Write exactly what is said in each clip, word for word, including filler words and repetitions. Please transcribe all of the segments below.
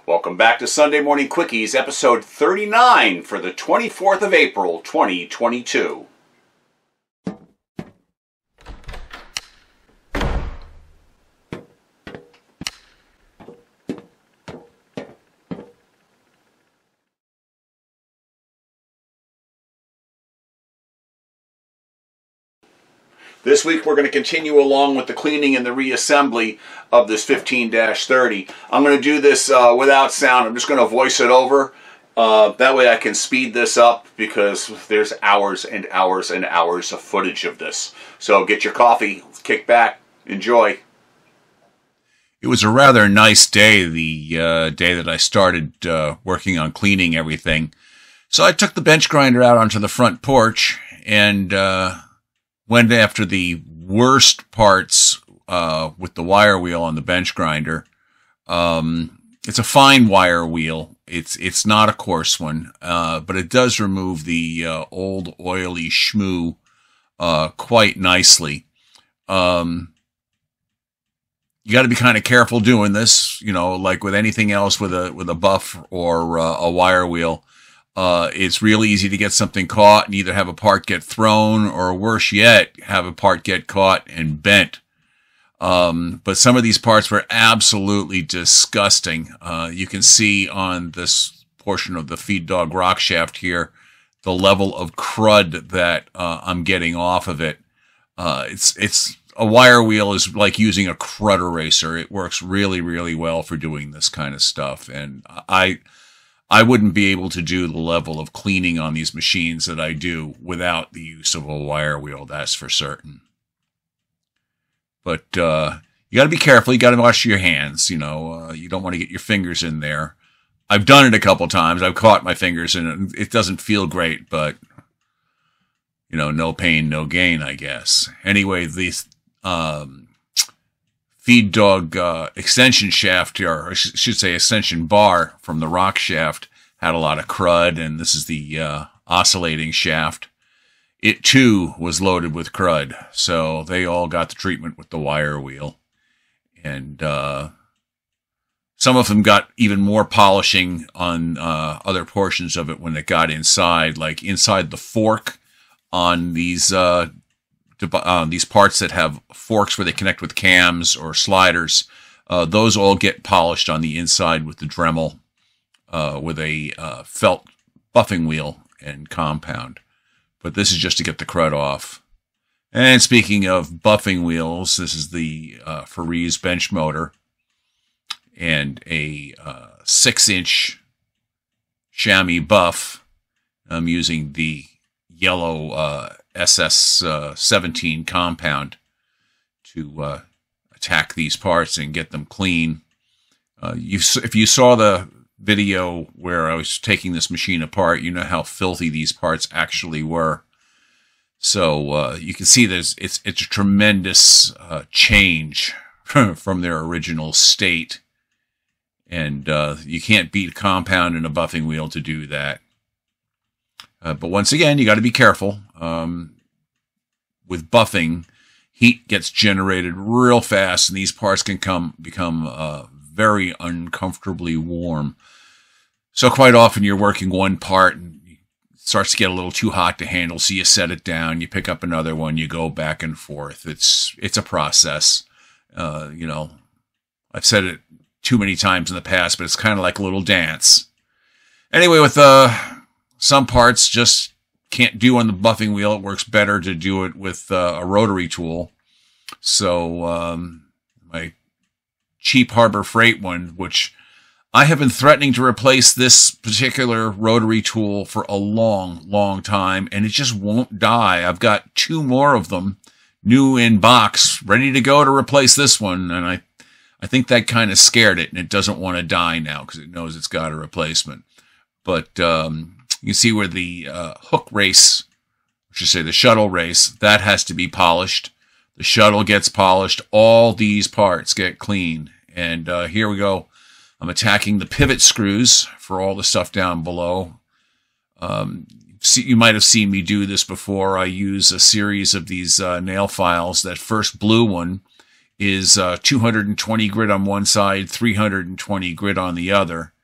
Welcome back to Sunday Morning Quickies, episode thirty-nine for the twenty-fourth of April, twenty twenty-two. This week we're going to continue along with the cleaning and the reassembly of this fifteen dash thirty. I'm going to do this uh, without sound. I'm just going to voice it over. Uh, that way I can speed this up because there's hours and hours and hours of footage of this. So get your coffee, kick back, enjoy. It was a rather nice day, the uh, day that I started uh, working on cleaning everything. So I took the bench grinder out onto the front porch and uh, went after the worst parts uh, with the wire wheel on the bench grinder. Um, it's a fine wire wheel. It's it's not a coarse one, uh, but it does remove the uh, old oily schmoo uh, quite nicely. Um, you got to be kind of careful doing this, you know, like with anything else with a with a buff or uh, a wire wheel. Uh, it's real easy to get something caught and either have a part get thrown or worse yet, have a part get caught and bent. Um, but some of these parts were absolutely disgusting. Uh, you can see on this portion of the feed dog rock shaft here, the level of crud that uh, I'm getting off of it. Uh, it's, it's a wire wheel is like using a crud eraser. It works really, really well for doing this kind of stuff. And I, I wouldn't be able to do the level of cleaning on these machines that I do without the use of a wire wheel, that's for certain. But uh, you got to be careful. You got to wash your hands. You know, uh, you don't want to get your fingers in there. I've done it a couple times. I've caught my fingers in it. It doesn't feel great, but, you know, no pain, no gain, I guess. Anyway, these um, feed dog uh, extension shaft, or I sh should say extension bar from the rock shaft, had a lot of crud, and this is the uh, oscillating shaft. It, too, was loaded with crud, so they all got the treatment with the wire wheel. And uh, some of them got even more polishing on uh, other portions of it when it got inside, like inside the fork on these uh, uh, these parts that have forks where they connect with cams or sliders. Uh, those all get polished on the inside with the Dremel uh, with a uh, felt buffing wheel and compound. But this is just to get the crud off. And speaking of buffing wheels, this is the uh, Farees bench motor and a uh, six-inch chamois buff. I'm using the yellow uh, S S seventeen compound to uh, attack these parts and get them clean. Uh, you, if you saw the video where I was taking this machine apart, you know how filthy these parts actually were. So uh, you can see there's it's it's a tremendous uh, change from their original state, and uh, you can't beat a compound and a buffing wheel to do that. Uh, but once again, you got to be careful. Um, with buffing, heat gets generated real fast, and these parts can come become uh, very uncomfortably warm. So quite often you're working one part and it starts to get a little too hot to handle, so you set it down, you pick up another one, you go back and forth. It's it's a process. Uh, you know, I've said it too many times in the past, but it's kind of like a little dance. Anyway, with uh, some parts just can't do on the buffing wheel. It works better to do it with uh, a rotary tool. So um, my cheap Harbor Freight one, which I have been threatening to replace this particular rotary tool for a long, long time, and it just won't die. I've got two more of them, new in box, ready to go to replace this one, and I, I think that kind of scared it, and it doesn't want to die now because it knows it's got a replacement. But um, you can see where the uh, hook race, I should say the shuttle race, that has to be polished. The shuttle gets polished. All these parts get clean. And uh, here we go. I'm attacking the pivot screws for all the stuff down below. Um, see, you might have seen me do this before. I use a series of these uh, nail files. That first blue one is uh, two hundred twenty grit on one side, three hundred twenty grit on the other.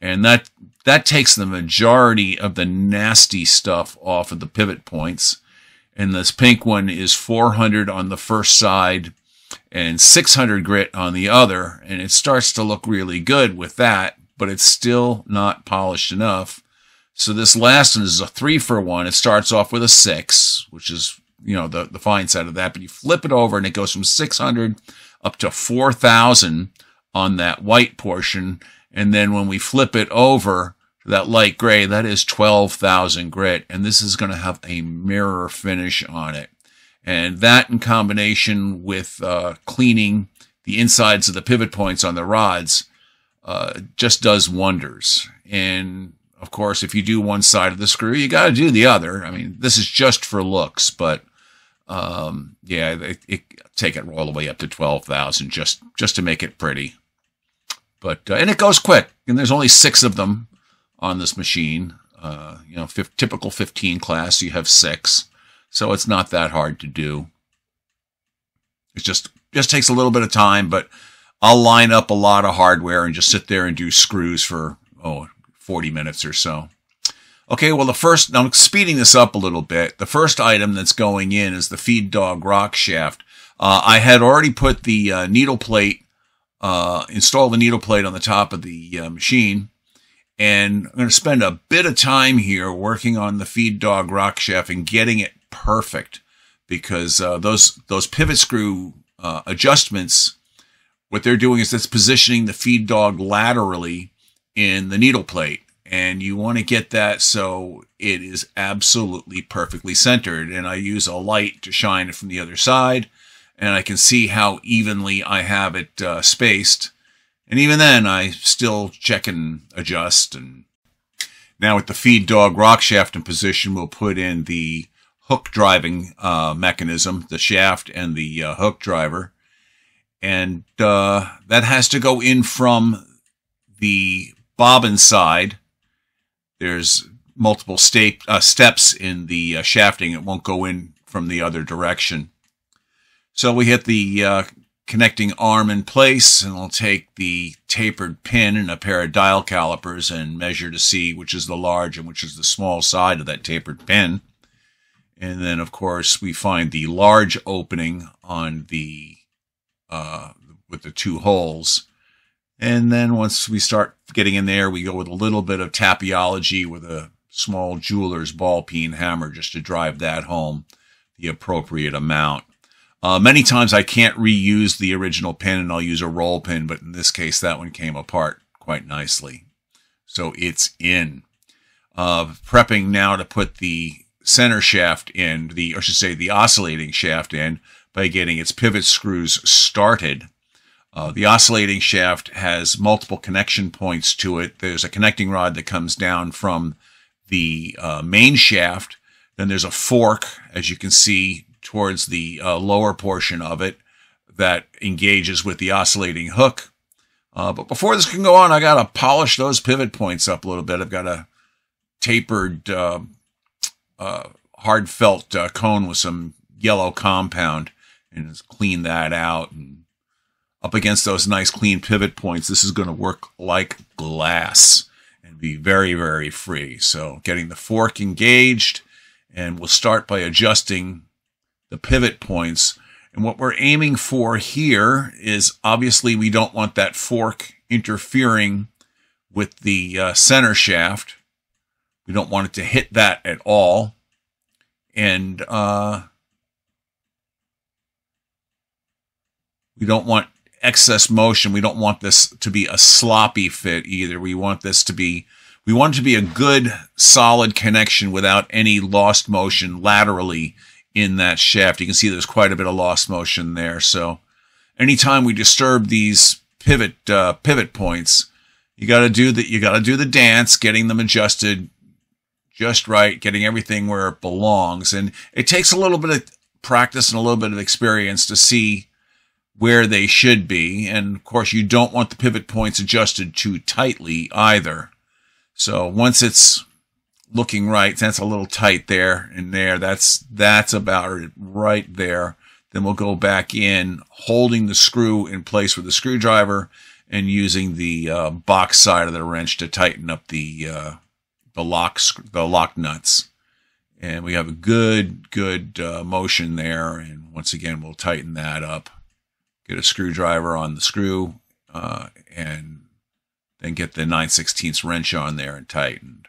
And that that takes the majority of the nasty stuff off of the pivot points. And this pink one is four hundred on the first side and six hundred grit on the other. And it starts to look really good with that, but it's still not polished enough. So this last one is a three for one. It starts off with a six, which is, you know, the, the fine side of that. But you flip it over and it goes from six hundred up to four thousand on that white portion. And then when we flip it over to that light gray, that is twelve thousand grit. And this is going to have a mirror finish on it. And that in combination with uh, cleaning the insides of the pivot points on the rods uh, just does wonders. And of course, if you do one side of the screw, you got to do the other. I mean, this is just for looks, but um, yeah, it, it take it all the way up to twelve thousand just just to make it pretty. But uh, and it goes quick, and there's only six of them on this machine. Uh, you know, fifth, typical fifteen class, you have six, so it's not that hard to do. It just just takes a little bit of time, but I'll line up a lot of hardware and just sit there and do screws for oh forty minutes or so. Okay, well the first, now I'm speeding this up a little bit. The first item that's going in is the feed dog rock shaft. Uh, I had already put the uh, needle plate. Uh, install the needle plate on the top of the uh, machine. And I'm going to spend a bit of time here working on the feed dog rock shaft and getting it perfect, because uh, those those pivot screw uh, adjustments, what they're doing is it's positioning the feed dog laterally in the needle plate. And you want to get that so it is absolutely perfectly centered. And I use a light to shine it from the other side, and I can see how evenly I have it uh, spaced. And even then, I still check and adjust. And now with the feed dog rock shaft in position, we'll put in the hook driving uh, mechanism, the shaft and the uh, hook driver. And uh, that has to go in from the bobbin side. There's multiple sta- uh, steps in the uh, shafting. It won't go in from the other direction. So we hit the uh, connecting arm in place, and we'll take the tapered pin and a pair of dial calipers and measure to see which is the large and which is the small side of that tapered pin. And then, of course, we find the large opening on the uh, with the two holes. And then once we start getting in there, we go with a little bit of tapiology with a small jeweler's ball peen hammer just to drive that home the appropriate amount. Uh, many times I can't reuse the original pin and I'll use a roll pin, but in this case, that one came apart quite nicely. So it's in. Uh, prepping now to put the center shaft in, the, or I should say the oscillating shaft in, by getting its pivot screws started. Uh, the oscillating shaft has multiple connection points to it. There's a connecting rod that comes down from the uh, main shaft. Then there's a fork, as you can see, towards the uh, lower portion of it that engages with the oscillating hook. Uh, but before this can go on, I got to polish those pivot points up a little bit. I've got a tapered uh, uh, hard felt uh, cone with some yellow compound, and just clean that out. And up against those nice clean pivot points, this is going to work like glass and be very, very free. So getting the fork engaged, and we'll start by adjusting the pivot points. And what we're aiming for here is, obviously we don't want that fork interfering with the uh, center shaft. We don't want it to hit that at all. And uh, we don't want excess motion. We don't want this to be a sloppy fit either. We want this to be, we want it to be a good, solid connection without any lost motion laterally in that shaft. You can see there's quite a bit of lost motion there. So anytime we disturb these pivot uh, pivot points, you got to do the you got to do the dance, getting them adjusted just right, getting everything where it belongs. And it takes a little bit of practice and a little bit of experience to see where they should be. And of course, you don't want the pivot points adjusted too tightly either. So once it's looking right, that's a little tight there and there. That's, that's about it right there. Then we'll go back in, holding the screw in place with the screwdriver and using the uh, box side of the wrench to tighten up the uh, the lock the lock nuts. And we have a good good uh, motion there. And once again, we'll tighten that up. Get a screwdriver on the screw, uh, and then get the nine sixteenths wrench on there and tightened.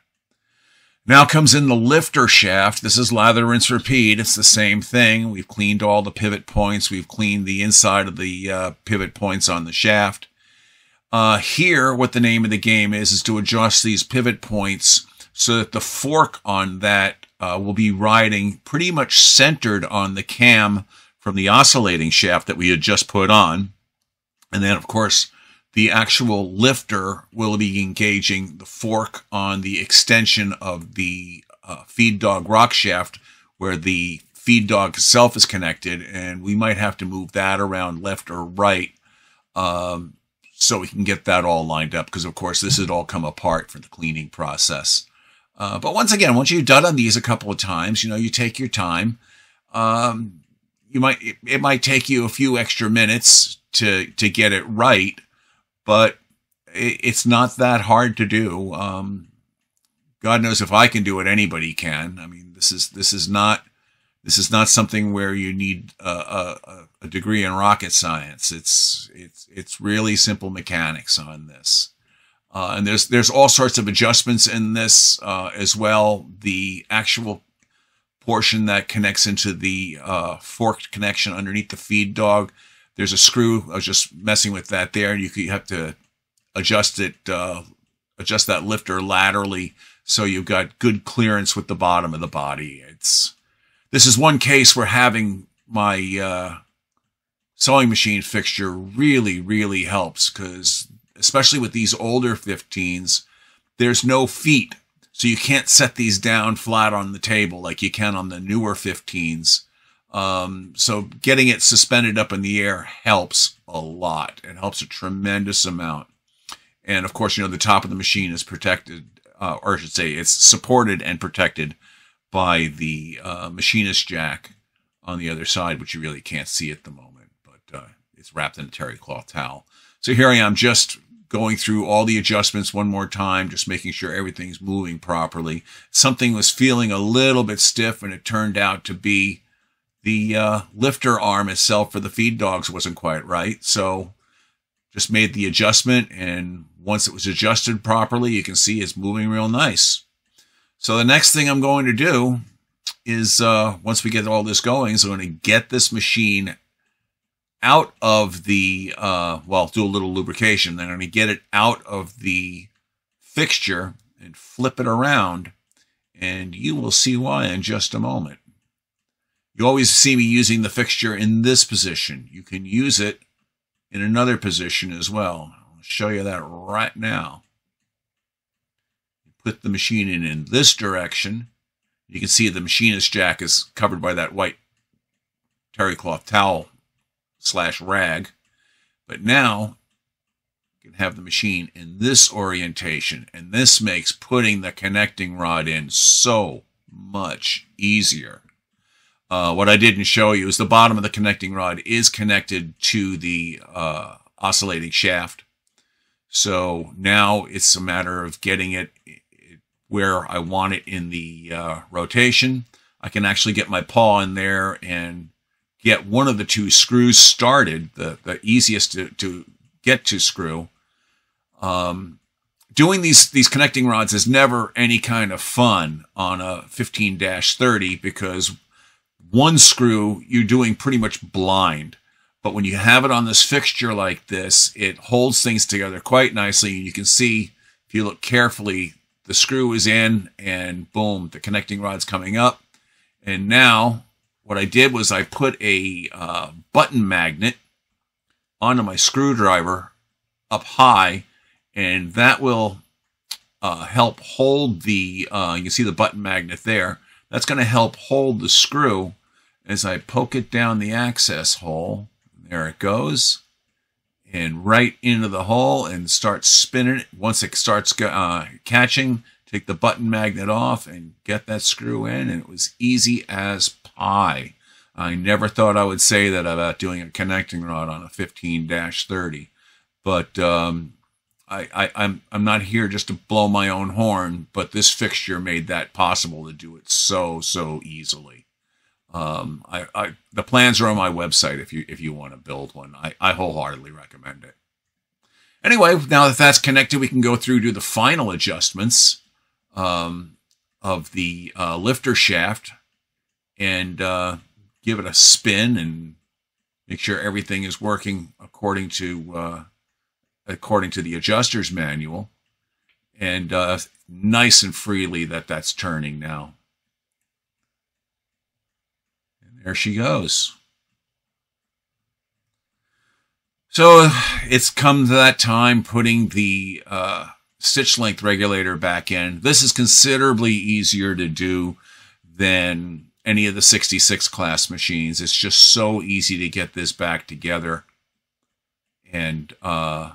Now comes in the lifter shaft. This is lather, rinse, repeat. It's the same thing. We've cleaned all the pivot points. We've cleaned the inside of the uh, pivot points on the shaft. Uh, here, what the name of the game is, is to adjust these pivot points so that the fork on that uh, will be riding pretty much centered on the cam from the oscillating shaft that we had just put on. And then, of course, the actual lifter will be engaging the fork on the extension of the uh, feed dog rock shaft where the feed dog itself is connected, and we might have to move that around left or right um, so we can get that all lined up, because of course this would all come apart for the cleaning process. Uh, but once again, once you've done on these a couple of times, you know, you take your time. Um, you might it, it might take you a few extra minutes to to get it right. But it's not that hard to do. Um, God knows if I can do it, anybody can. I mean, this is this is not this is not something where you need a, a, a degree in rocket science. It's it's it's really simple mechanics on this, uh, and there's there's all sorts of adjustments in this uh, as well. The actual portion that connects into the uh, forked connection underneath the feed dog. There's a screw. I was just messing with that there, and you could have to adjust it, uh, adjust that lifter laterally so you've got good clearance with the bottom of the body. It's this is one case where having my uh, sewing machine fixture really, really helps, because especially with these older fifteens, there's no feet, so you can't set these down flat on the table like you can on the newer fifteens. Um, so getting it suspended up in the air helps a lot. It helps a tremendous amount. And of course, you know, the top of the machine is protected, uh, or I should say it's supported and protected by the uh, machinist jack on the other side, which you really can't see at the moment, but uh, it's wrapped in a terry cloth towel. So here I am just going through all the adjustments one more time, just making sure everything's moving properly. Something was feeling a little bit stiff, and it turned out to be the uh, lifter arm itself for the feed dogs wasn't quite right. So just made the adjustment, and once it was adjusted properly, you can see it's moving real nice. So the next thing I'm going to do is, uh, once we get all this going, is I'm going to get this machine out of the, uh, well, do a little lubrication. Then I'm going to get it out of the fixture and flip it around, and you will see why in just a moment. You always see me using the fixture in this position. You can use it in another position as well. I'll show you that right now. Put the machine in in this direction. You can see the machinist jack is covered by that white terry cloth towel slash rag. But now you can have the machine in this orientation, and this makes putting the connecting rod in so much easier. Uh, what I didn't show you is the bottom of the connecting rod is connected to the uh, oscillating shaft. So now it's a matter of getting it where I want it in the uh, rotation. I can actually get my paw in there and get one of the two screws started, the, the easiest to, to get to screw. Um, doing these, these connecting rods is never any kind of fun on a fifteen dash thirty, because one screw you're doing pretty much blind. But when you have it on this fixture like this, it holds things together quite nicely. You can see, if you look carefully, the screw is in, and boom, the connecting rod's coming up. And now what I did was I put a uh, button magnet onto my screwdriver up high, and that will uh, help hold the, uh, you can see the button magnet there. That's going to help hold the screw as I poke it down the access hole. There it goes. And right into the hole, and start spinning it. Once it starts uh, catching, take the button magnet off and get that screw in, and it was easy as pie. I never thought I would say that about doing a connecting rod on a fifteen dash thirty. But um, I, I, I'm I'm not here just to blow my own horn, but this fixture made that possible to do it so so easily. Um, I, I the plans are on my website if you if you want to build one. I, I wholeheartedly recommend it. Anyway, now that that's connected, we can go through to the final adjustments um, of the uh, lifter shaft and uh, give it a spin and make sure everything is working according to uh, according to the adjuster's manual, and uh, nice and freely that that's turning now. And there she goes. So it's come to that time putting the uh, stitch length regulator back in. This is considerably easier to do than any of the sixty-six class machines. It's just so easy to get this back together. And uh,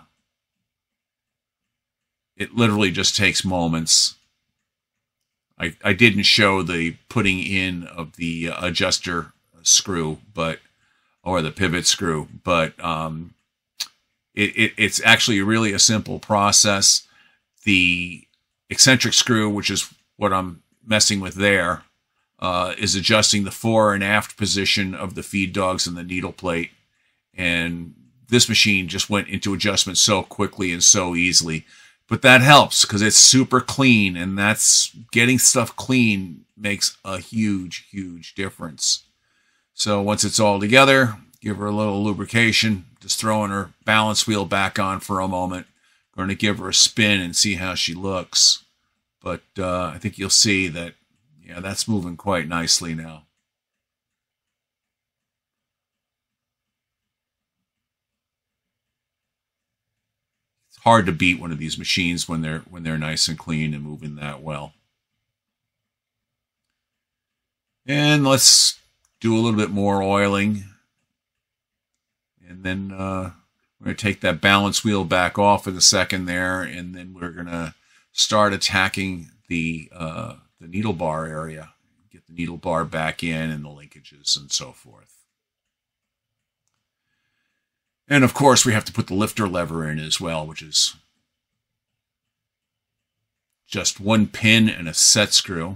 it literally just takes moments. I, I didn't show the putting in of the adjuster screw, but or the pivot screw, but um, it, it, it's actually really a simple process. The eccentric screw, which is what I'm messing with there, uh, is adjusting the fore and aft position of the feed dogs and the needle plate. And this machine just went into adjustment so quickly and so easily. But that helps because it's super clean, and that's getting stuff clean makes a huge, huge difference. So once it's all together, give her a little lubrication, just throwing her balance wheel back on for a moment. Going to give her a spin and see how she looks. But uh, I think you'll see that, yeah, that's moving quite nicely now. Hard to beat one of these machines when they're when they're nice and clean and moving that well. And let's do a little bit more oiling, and then uh, we're going to take that balance wheel back off for the second there, and then we're going to start attacking the uh, the needle bar area, get the needle bar back in and the linkages and so forth. And of course, we have to put the lifter lever in as well, which is just one pin and a set screw.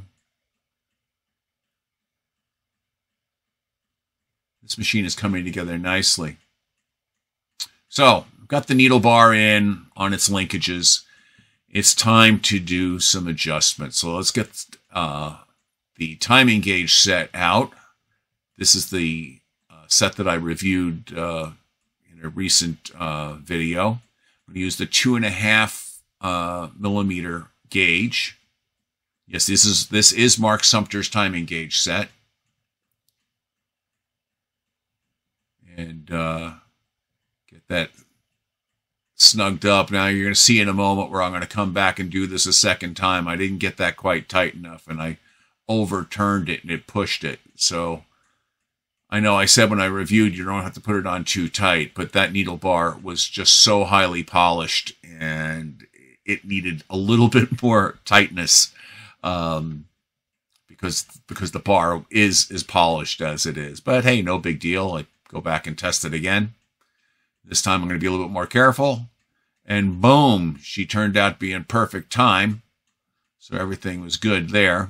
This machine is coming together nicely. So, I've got the needle bar in on its linkages. It's time to do some adjustments. So let's get uh, the timing gauge set out. This is the uh, set that I reviewed uh, a recent uh, video. I'm going to use the two and a half uh, millimeter gauge. Yes, this is this is Mark Sumter's timing gauge set, and uh, get that snugged up. Now you're going to see in a moment where I'm going to come back and do this a second time. I didn't get that quite tight enough, and I overturned it and it pushed it. So I know I said when I reviewed you don't have to put it on too tight, but that needle bar was just so highly polished and it needed a little bit more tightness um, because because the bar is as polished as it is. But hey, no big deal. I go back and test it again. This time I'm going to be a little bit more careful. And boom, she turned out to be in perfect time. So everything was good there.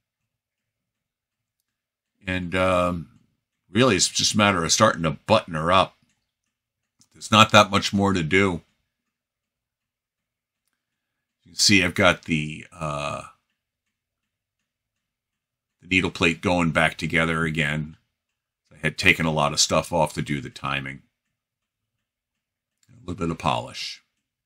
And um, really, it's just a matter of starting to button her up. There's not that much more to do. You can see I've got the, uh, the needle plate going back together again. I had taken a lot of stuff off to do the timing. A little bit of polish.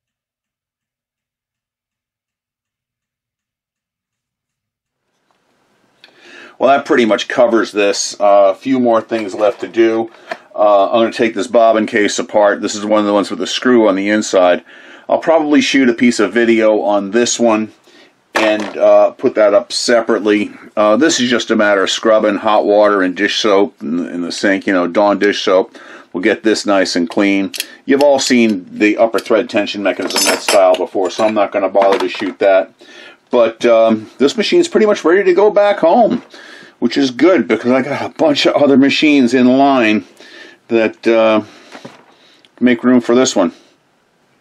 Well, that pretty much covers this. Uh, a few more things left to do. Uh, I'm going to take this bobbin case apart. This is one of the ones with the screw on the inside. I'll probably shoot a piece of video on this one and uh, put that up separately. Uh, this is just a matter of scrubbing hot water and dish soap in, in the sink. You know, Dawn dish soap. We'll get this nice and clean. You've all seen the upper thread tension mechanism that style before, so I'm not going to bother to shoot that. But um, this machine's pretty much ready to go back home, which is good because I got a bunch of other machines in line that uh, make room for this one.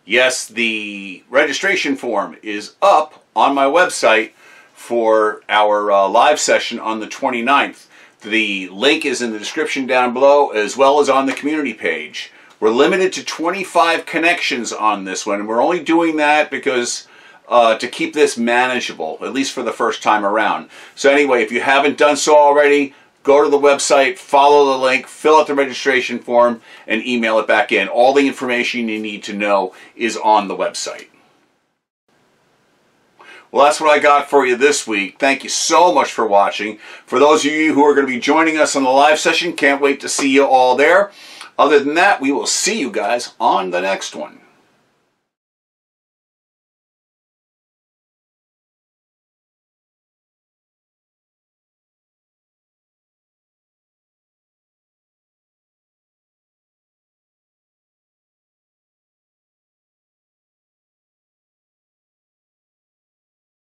Yes, the registration form is up on my website for our uh, live session on the twenty-ninth. The link is in the description down below, as well as on the community page. We're limited to twenty-five connections on this one, and we're only doing that because uh, to keep this manageable, at least for the first time around. So anyway, if you haven't done so already, go to the website, follow the link, fill out the registration form, and email it back in. All the information you need to know is on the website. Well, that's what I got for you this week. Thank you so much for watching. For those of you who are going to be joining us on the live session, can't wait to see you all there. Other than that, we will see you guys on the next one.